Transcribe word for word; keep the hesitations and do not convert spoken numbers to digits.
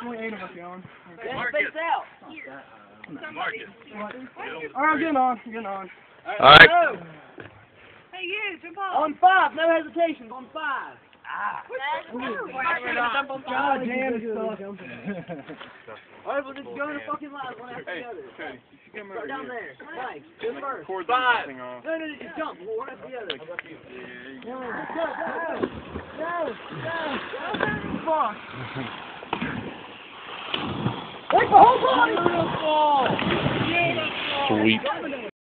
only eight of us going. Marcus. Space out. Marcus. All right, I'm getting on. I'm getting on. All right. Go. Hey, you, jump on. On five, no hesitation. On five. Ah. God damn it. All right, well, just go in the fucking line one after the other. Okay, come Start down there. Nice. Go first. Cord Five. thing off. No, no, no, just jump one after the other. No, no, no. Fuck. Take the whole body. Sweet.